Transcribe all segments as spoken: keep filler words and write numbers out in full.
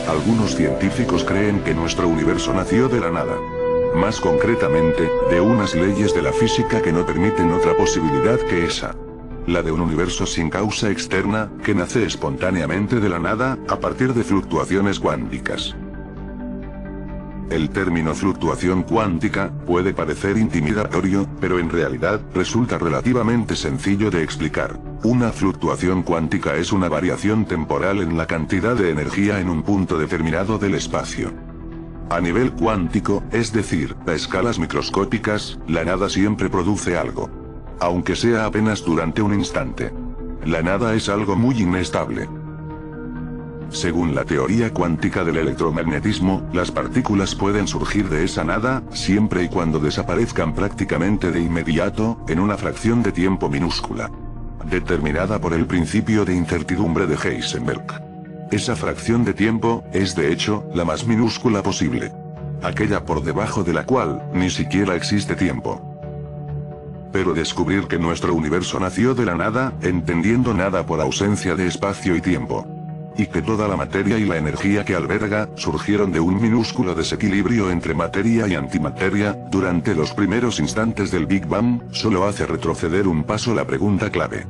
Algunos científicos creen que nuestro universo nació de la nada. Más concretamente, de unas leyes de la física que no permiten otra posibilidad que esa. La de un universo sin causa externa, que nace espontáneamente de la nada, a partir de fluctuaciones cuánticas. El término fluctuación cuántica puede parecer intimidatorio, pero en realidad resulta relativamente sencillo de explicar. Una fluctuación cuántica es una variación temporal en la cantidad de energía en un punto determinado del espacio. A nivel cuántico, es decir, a escalas microscópicas, la nada siempre produce algo. Aunque sea apenas durante un instante. La nada es algo muy inestable. Según la teoría cuántica del electromagnetismo, las partículas pueden surgir de esa nada, siempre y cuando desaparezcan prácticamente de inmediato, en una fracción de tiempo minúscula. Determinada por el principio de incertidumbre de Heisenberg. Esa fracción de tiempo, es de hecho, la más minúscula posible. Aquella por debajo de la cual, ni siquiera existe tiempo. Pero descubrir que nuestro universo nació de la nada, entendiendo nada por ausencia de espacio y tiempo. Y que toda la materia y la energía que alberga, surgieron de un minúsculo desequilibrio entre materia y antimateria, durante los primeros instantes del Big Bang, solo hace retroceder un paso la pregunta clave.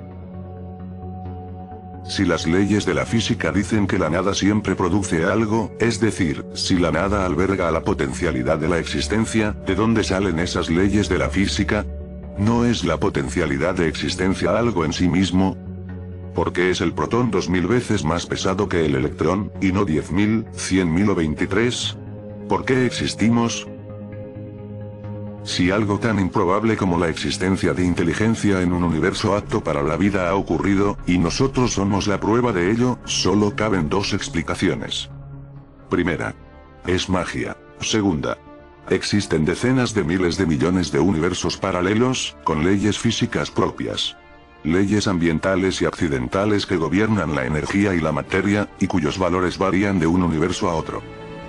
Si las leyes de la física dicen que la nada siempre produce algo, es decir, si la nada alberga a la potencialidad de la existencia, ¿de dónde salen esas leyes de la física? ¿No es la potencialidad de existencia algo en sí mismo? ¿Por qué es el protón dos mil veces más pesado que el electrón, y no diez mil, cien mil o veintitrés? ¿Por qué existimos? Si algo tan improbable como la existencia de inteligencia en un universo apto para la vida ha ocurrido, y nosotros somos la prueba de ello, solo caben dos explicaciones. Primera. Es magia. Segunda. Existen decenas de miles de millones de universos paralelos, con leyes físicas propias. Leyes ambientales y accidentales que gobiernan la energía y la materia, y cuyos valores varían de un universo a otro.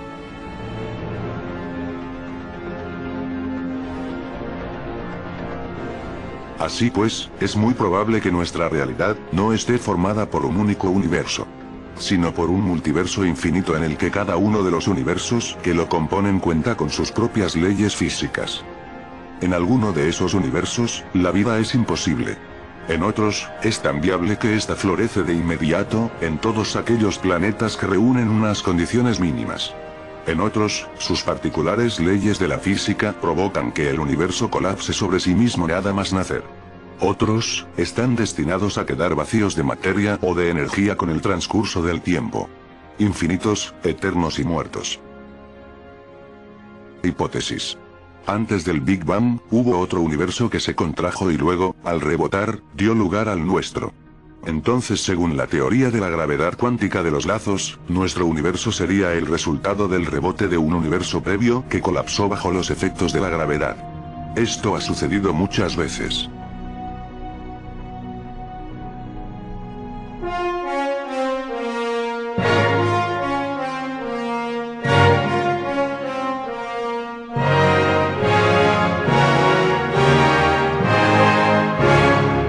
Así pues, es muy probable que nuestra realidad no esté formada por un único universo, sino por un multiverso infinito en el que cada uno de los universos que lo componen cuenta con sus propias leyes físicas. En alguno de esos universos, la vida es imposible. En otros, es tan viable que ésta florece de inmediato, en todos aquellos planetas que reúnen unas condiciones mínimas. En otros, sus particulares leyes de la física provocan que el universo colapse sobre sí mismo nada más nacer. Otros, están destinados a quedar vacíos de materia o de energía con el transcurso del tiempo. Infinitos, eternos y muertos. Hipótesis. Antes del Big Bang, hubo otro universo que se contrajo y luego, al rebotar, dio lugar al nuestro. Entonces, según la teoría de la gravedad cuántica de los lazos, nuestro universo sería el resultado del rebote de un universo previo que colapsó bajo los efectos de la gravedad. Esto ha sucedido muchas veces.